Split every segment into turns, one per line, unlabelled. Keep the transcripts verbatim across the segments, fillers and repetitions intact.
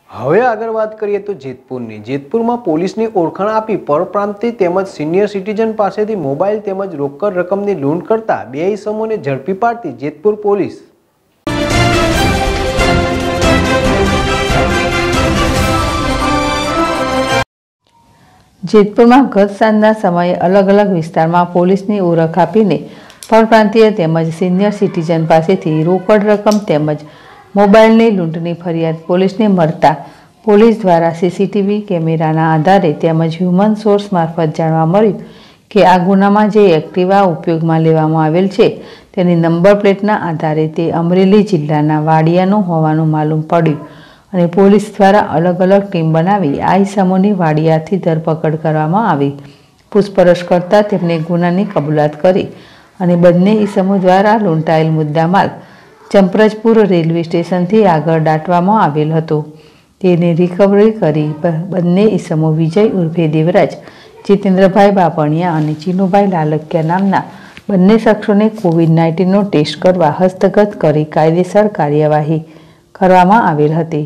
હવે આગળ વાત કરીએ તો જેતપુરની જેતપુરમાં પોલીસની ઓળખાણ આપી પરપ્રાંતીય તેમજ સિનિયર સિટીઝન પાસેથી મોબાઈલ તેમજ રોકડ રકમની લૂંટ કરતા બે ઇસમોને ઝડપી પાડતી જેતપુર પોલીસ।
જેતપુરમાં ગત સાંજના સમયે અલગ અલગ વિસ્તારમાં પોલીસની ઓળખ આપીને પરપ્રાંતીય તેમજ સિનિયર સિટીઝન પાસેથી રોકડ રકમ તેમજ મોબાઈલની લૂંટની ફરિયાદ પોલીસને મળતા પોલીસ દ્વારા સીસીટીવી કેમેરાના આધારે તેમજ હ્યુમન સોર્સ મારફત જાણવા મળ્યું કે આ ગુનામાં જે એક્ટિવા ઉપયોગમાં લેવામાં આવેલ છે તેની નંબર પ્લેટના આધારે તે અમરેલી જિલ્લાના વાડિયાનું હોવાનું માલુમ પડ્યું અને પોલીસ દ્વારા અલગ અલગ ટીમ બનાવી આ ઇસમોની વાડિયાથી ધરપકડ કરવામાં આવી। પૂછપરછ કરતા તેમને ગુનાની કબૂલાત કરી અને બંને ઇસમો દ્વારા લૂંટાયેલ મુદ્દામાલ ચંપરજપુર રેલવે સ્ટેશનથી આગળ દાટવામાં આવેલ હતો। તેને રિકવરી કરી બંને ઇસમો વિજય ઉર્ફે દેવરાજ જીતેન્દ્રભાઈ બાપણિયા અને ચીનુભાઈ લાલકિયા નામના બંને શખ્સોને કોવિડ નાઇન્ટીનનો ટેસ્ટ કરવા હસ્તગત કરી કાયદેસર કાર્યવાહી કરવામાં આવેલ હતી।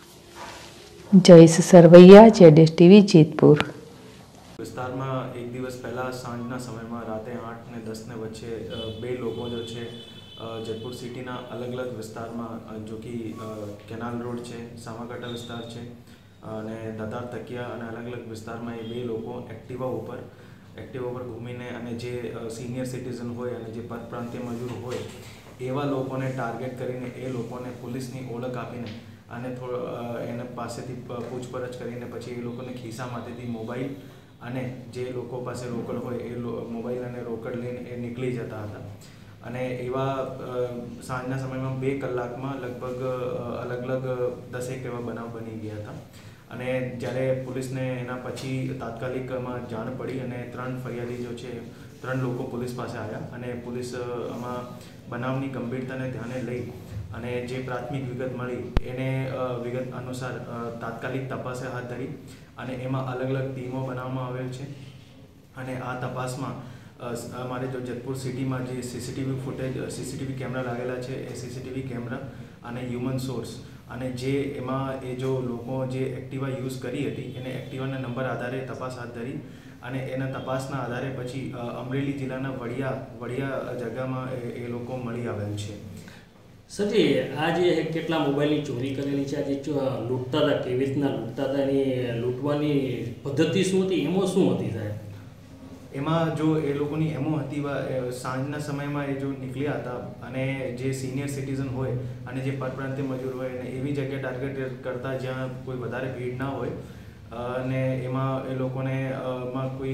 જયેશ સરવૈયા, જેડેશ ટીવી, જેતપુર।
વિસ્તારમાં એક દિવસ પહેલાં સાંજના સમયમાં રાતે આઠ ને દસને વચ્ચે બે લોકો જો છે જેતપુર સિટીના અલગ અલગ વિસ્તારમાં જો કે કેનાલ રોડ છે, સામાકાંઠા વિસ્તાર છે અને દાતાર તકિયા અને અલગ અલગ વિસ્તારમાં એ બે લોકો એક્ટિવા ઉપર એક્ટિવા ઉપર ઘૂમીને અને જે સિનિયર સિટીઝન હોય અને જે પરપ્રાંતીય મજૂર હોય એવા લોકોને ટાર્ગેટ કરીને એ લોકોને પોલીસની ઓળખ આપીને અને થોડો એને પાસેથી પૂછપરછ કરીને પછી એ લોકોને ખિસ્સામાંથી મોબાઈલ અને જે લોકો પાસે રોકડ હોય એ મોબાઈલ અને રોકડ લઈને એ નીકળી જતા હતા અને એવા સાંજના સમયમાં બે કલાકમાં લગભગ અલગ અલગ દસેક એવા બનાવ બની ગયા હતા અને જ્યારે પોલીસને એના પછી તાત્કાલિકમાં જાણ પડી અને ત્રણ ફરિયાદી જો છે ત્રણ લોકો પોલીસ પાસે આવ્યા અને પોલીસ આમાં બનાવની ગંભીરતાને ધ્યાને લઈ અને જે પ્રાથમિક વિગત મળી એને વિગત અનુસાર તાત્કાલિક તપાસે હાથ ધરી અને એમાં અલગ અલગ ટીમો બનાવવામાં આવેલ છે અને આ તપાસમાં અમારે જો જેતપુર સિટીમાં જે સીસીટીવી ફૂટેજ સીસીટીવી કેમેરા લાગેલા છે એ સીસીટીવી કેમેરા અને હ્યુમન સોર્સ અને જે એમાં એ જો લોકો જે એક્ટિવા યુઝ કરી હતી એને એક્ટિવાના નંબર આધારે તપાસ હાથ ધરી અને એના તપાસના આધારે પછી અમરેલી જિલ્લાના વડિયા વડિયા જગ્યામાં એ લોકો મળી આવેલ છે।
સરજી, આ જે કેટલા મોબાઈલની ચોરી કરેલી છે, આજે લૂંટતા હતા કેવી રીતના લૂંટતા હતા એની લૂંટવાની પદ્ધતિ શું હતી, એમાં શું હતી સાહેબ?
એમાં જો એ લોકોની એમો હતી સાંજના સમયમાં એ જો નીકળ્યા હતા અને જે સિનિયર સિટીઝન હોય અને જે પરપ્રાંતીય મજૂર હોય એને એવી જગ્યાએ ટાર્ગેટ કરતા જ્યાં કોઈ વધારે ભીડ ના હોય અને એમાં એ લોકોને માં કોઈ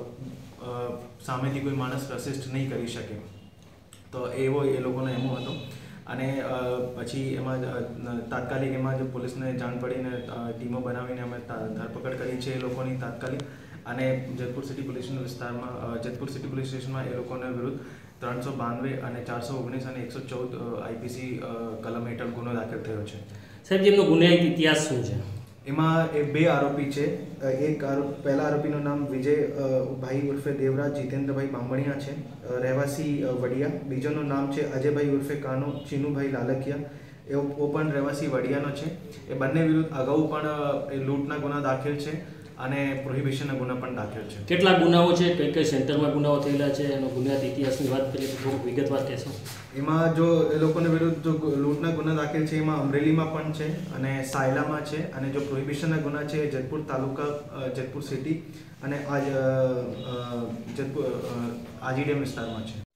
સામેથી કોઈ માણસ રસિસ્ટ નહીં કરી શકે તો એવો એ લોકોનો એમો હતો અને પછી એમાં તાત્કાલિક એમાં જો પોલીસને જાણ પડીને ટીમો બનાવીને અમે ધરપકડ કરી છે એ લોકોની તાત્કાલિક અને જેતપુર સિટી પોલીસ વિસ્તારમાં જેતપુર સિટી પોલીસ સ્ટેશનમાં એ લોકોને વિરુદ્ધ ત્રણસો બાનવે અને ચારસો ઓગણીસ અને એકસો ચૌદ આઈપીસી કલમ હેઠળ ગુનો દાખલ થયો છે।
સાહેબ, જેમનો ગુનાહિત ઇતિહાસ શું છે?
એમાં એ બે આરોપી છે। એક આરોપ પહેલા આરોપીનું નામ વિજય ભાઈ ઉર્ફે દેવરાજ જીતેન્દ્રભાઈ બાંભણિયા છે, રહેવાસી વડિયા। બીજોનું નામ છે અજયભાઈ ઉર્ફે કાનો ચીનુભાઈ લાલકિયા, એવો પણ રહેવાસી વડિયાનો છે। એ બંને વિરુદ્ધ અગાઉ પણ લૂંટના ગુના દાખલ છે અને પ્રોહિબિશનના ગુના પણ દાખલ છે।
કેટલા ગુનાઓ છે, કઈ કઈ સેન્ટરમાં ગુનાઓ થયેલા છે, એનો ગુનાહિત ઇતિહાસની વાત કરીએ તો થોડુંક વિગતવાર કહેશો?
એમાં જો એ લોકોને વિરુદ્ધ જો લૂંટના ગુના દાખલ છે એમાં અમરેલીમાં પણ છે અને સાયલામાં છે અને જો પ્રોહિબિશનના ગુના છે જેતપુર તાલુકા જેતપુર સિટી અને આજ જેતપુર આજીડેમ વિસ્તારમાં છે।